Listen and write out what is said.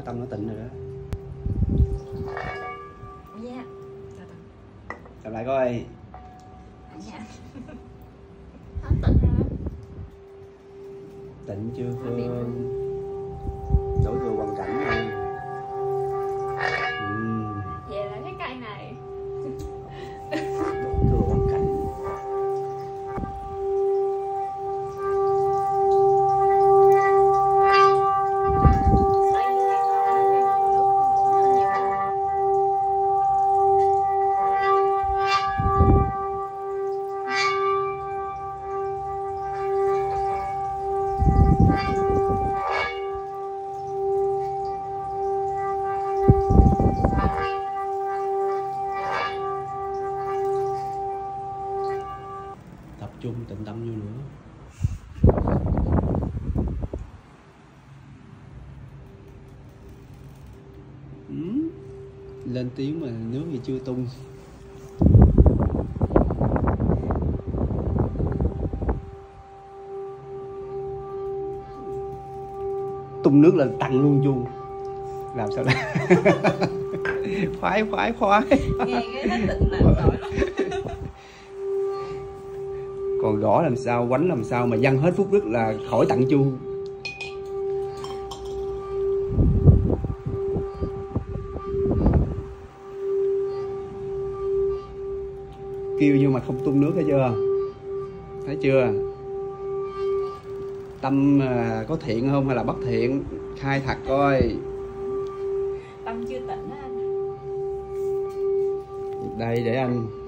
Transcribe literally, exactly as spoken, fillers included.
tâm nó tịnh rồi đó. Dạ. Gặp lại coi. Dạ. Hết tịnh rồi. Tịnh chưa Phương? Đổi thừa hoàn cảnh rồi. Uhm. Vậy là cái cây này. Đổi thừa hoàn cảnh. Tập trung tĩnh tâm vô nữa. Ừ. Lên tiếng mà nước thì chưa tung. Tung nước là tăng luôn chuông. Làm sao đây? Khoái khoái khoái. Nghe cái nó tịnh là rồi. Còn gõ làm sao, quánh làm sao mà văng hết phút đức là khỏi tặng chuông. Kêu nhưng mà không tung nước, thấy chưa? Thấy chưa? Tâm có thiện không hay là bất thiện? Khai thật coi. Tâm chưa tịnh á anh. Đây để anh